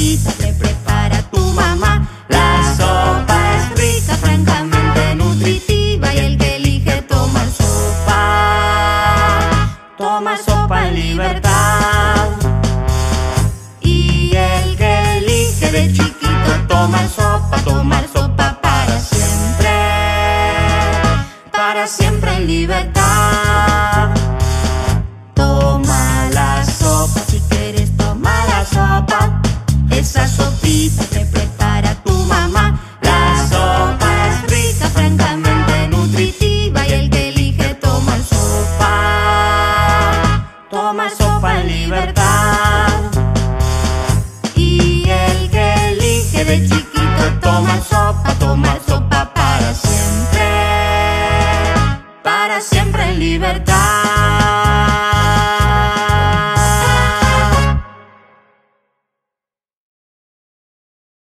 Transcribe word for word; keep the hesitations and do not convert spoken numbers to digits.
sopita que prepara tu mamá. La sopa es rica, francamente nutritiva, y el que elige tomar sopa, toma sopa en libertad. Y el que elige de chiquito tomar sopa, tomar sopa para siempre, para siempre en libertad. Toma la sopa, si quieres toma la sopa, esa sopita que prepara tu mamá. La sopa es rica, francamente nutritiva, y el que elige tomar sopa, toma sopa en libertad. Y el que elige de chiquito tomar sopa, tomar sopa para siempre, para siempre en libertad.